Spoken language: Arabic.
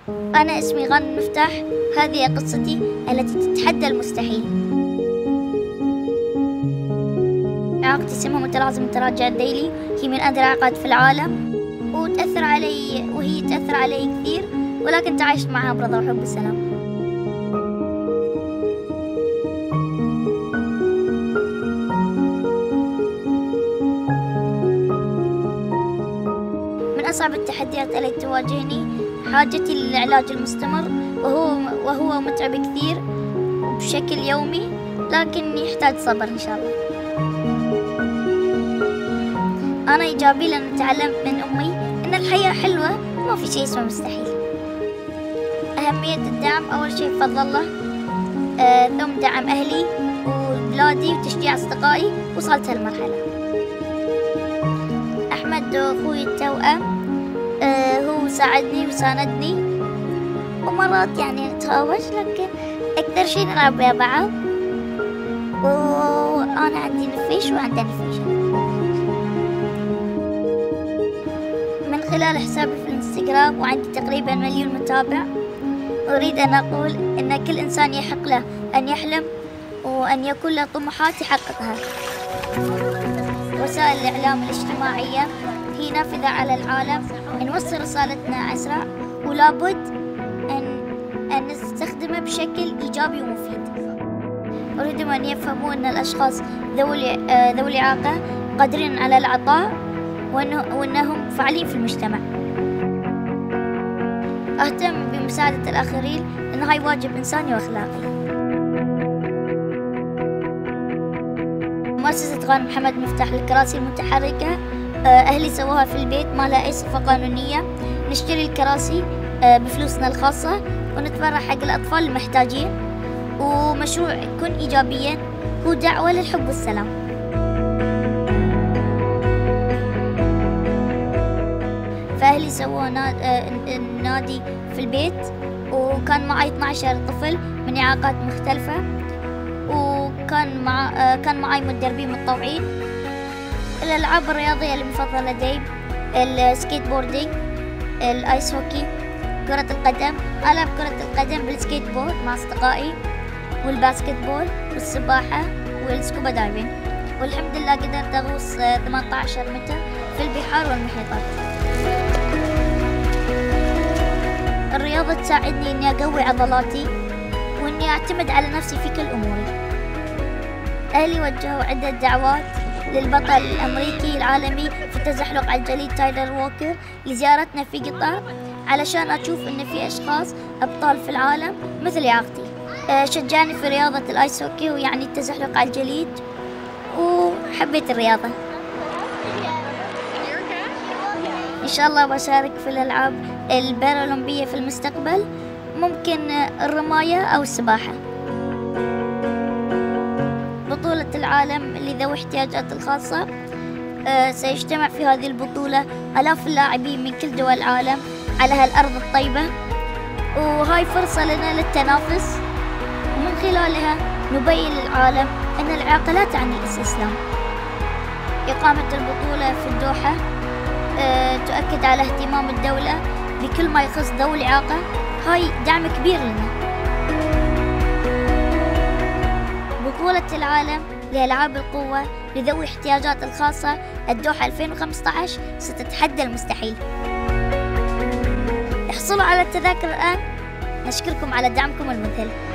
أنا اسمي غانم مفتاح، هذه قصتي التي تتحدى المستحيل. إعاقتي اسمها متلازمة التراجع الذيلي، هي من أندر الإعاقات في العالم وتأثر علي، وهي تأثر علي كثير، ولكن تعايشت معها برضا وحب السلام. من أصعب التحديات التي تواجهني حاجتي للعلاج المستمر، وهو متعب كثير بشكل يومي، لكن يحتاج صبر إن شاء الله. أنا إيجابي لأن تعلمت من أمي إن الحياة حلوة وما في شيء اسمه مستحيل. أهمية الدعم، أول شيء بفضل الله، ثم دعم أهلي وبلادي وتشجيع أصدقائي، وصلت هالمرحلة. أحمد أخوي التوأم، هو ساعدني وساندني، ومرات يعني نتهاوش، لكن أكثر شيء نلعب ويا بعض، وأنا عندي نفيش وعنده نفيش. من خلال حسابي في الانستغرام وعندي تقريبا 1,000,000 متابع، أريد أن أقول أن كل إنسان يحق له أن يحلم وأن يكون له طموحات يحققها. وسائل الإعلام الاجتماعية هي نافذة على العالم، نوصل رسالتنا أسرع، ولابد أن نستخدمه بشكل إيجابي ومفيد. أريدهم أن يفهموا أن الأشخاص ذوي الإعاقة قادرين على العطاء، وأنهم فعالين في المجتمع. أهتم بمساعدة الآخرين، لأن هاي واجب إنساني وأخلاقي. مؤسسة غانم محمد مفتاح للكراسي المتحركة، أهلي سووها في البيت، ما لها أي صفة قانونية. نشتري الكراسي بفلوسنا الخاصة ونتبرع حق الأطفال المحتاجين، ومشروع كن إيجابيا هو دعوة للحب والسلام. فأهلي سووا نادي في البيت، وكان معي 12 طفل من إعاقات مختلفة، كان معي مدربين متطوعين. الألعاب الرياضية المفضلة لدي السكيت بوردينج، الآيس هوكي، كرة القدم. ألعب كرة القدم بالسكيت بورد مع أصدقائي، والباسكت بول والسباحة والسكوبا دايفنج، والحمد لله قدرت أغوص 18 متر في البحار والمحيطات. الرياضة تساعدني إني أقوي عضلاتي وإني أعتمد على نفسي في كل أموري. أهلي وجهوا عدة دعوات للبطل الأمريكي العالمي في التزحلق على الجليد تايلر ووكر لزيارتنا في قطر، علشان أشوف إن في أشخاص أبطال في العالم مثل إعاقتي. شجعني في رياضة الآيس هوكي، ويعني التزحلق على الجليد، وحبيت الرياضة. إن شاء الله بشارك في الألعاب البارالمبية في المستقبل، ممكن الرماية أو السباحة. بطولة العالم لذوي الاحتياجات الخاصة، سيجتمع في هذه البطولة آلاف اللاعبين من كل دول العالم على هالأرض الطيبة، وهاي فرصة لنا للتنافس، ومن خلالها نبين للعالم أن الإعاقة لا تعني الاستسلام. إقامة البطولة في الدوحة تؤكد على اهتمام الدولة بكل ما يخص ذوي الإعاقة، هاي دعم كبير لنا. بطولة العالم لألعاب القوة لذوي الاحتياجات الخاصة الدوحة 2015 ستتحدى المستحيل. احصلوا على التذاكر الآن. نشكركم على دعمكم المذهل.